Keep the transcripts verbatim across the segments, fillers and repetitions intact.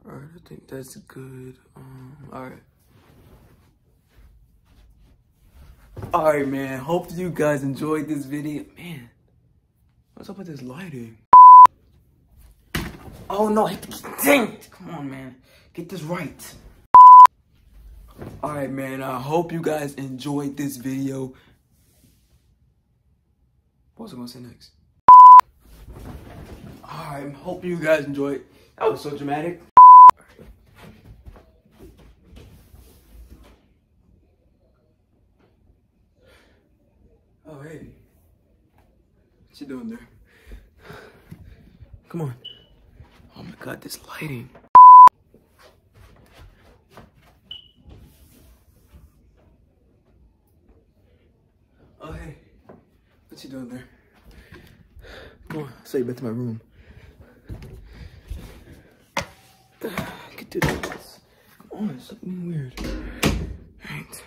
Alright, I think that's good. Um, alright. Alright, man. Hope you guys enjoyed this video. Man, what's up with this lighting? Oh no, dang it. Come on, man. Get this right. Alright, man. I hope you guys enjoyed this video. What was I gonna say next? Alright, hope you guys enjoyed. That was so dramatic. Oh, hey. What you doing there? Come on. Oh my God, this lighting. Oh, hey. What you doing there? Come on, say back to my room. Get to this. Come on, it's something weird. Right.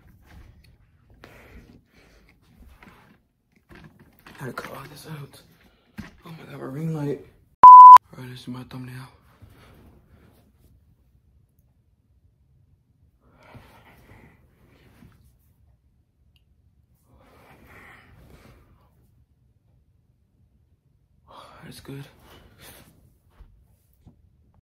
Gotta cut all this out. Oh my God, my ring light. Alright, this is my thumbnail. That's good.